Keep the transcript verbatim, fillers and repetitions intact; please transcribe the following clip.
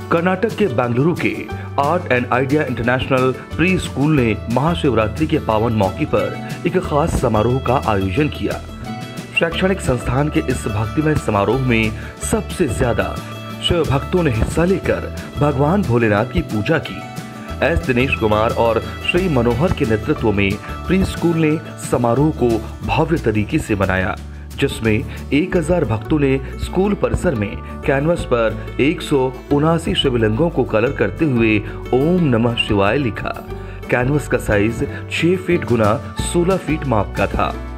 कर्नाटक के बेंगलुरु के art and idea international pre school ने महाशिवरात्रि के पावन मौके पर एक खास समारोह का आयोजन किया। शैक्षणिक संस्थान के इस भक्तिमय समारोह में सबसे ज्यादा शिव भक्तों ने हिस्सा लेकर भगवान भोलेनाथ की पूजा की। एस दिनेश कुमार और श्री मनोहर के नेतृत्व में प्री स्कूल ने समारोह को भव्य तरीके से मनाया, जिसमें एक हज़ार भक्तों ने स्कूल परिसर में कैनवस पर एक सौ उनासी शिवलिंगों को कलर करते हुए ओम नमः शिवाय लिखा। कैनवस का साइज छह फीट गुना सोलह फीट माप का था।